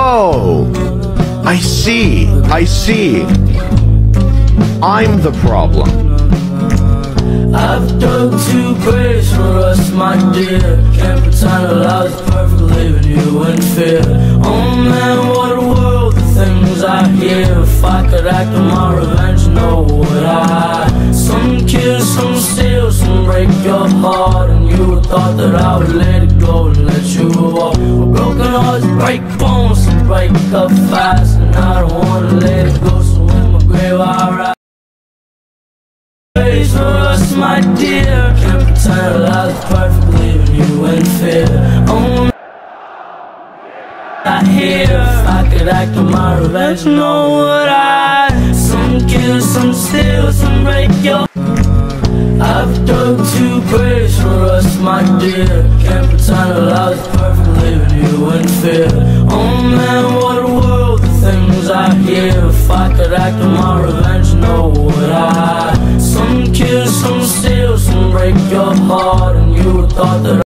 Oh, I see, I see. I'm the problem. I've dug 2 graves for us, my dear. Can't pretend that I was perfect, leaving you in fear. Oh man, what a world, the things I hear. If I could act on my revenge, you know what I. Some kill, some steal, some break your heart, and you would thought that I would let it go and let you walk. Well, broken hearts break bones, and break up fast, and I don't wanna let it go, so in my grave I ride. For us, my dear, can't pretend that I was perfect, leaving you in fear. Oh, I hear if I could act on my revenge, you know what I. Some kill, some steal, some break your. I've dug 2 graves for us, my dear. Can't pretend that I was perfect, leaving you in fear. Oh man, what a world, the things I hear. If I could act on my revenge, you know what I. Some kill, some steal, some break your heart, and you would thought that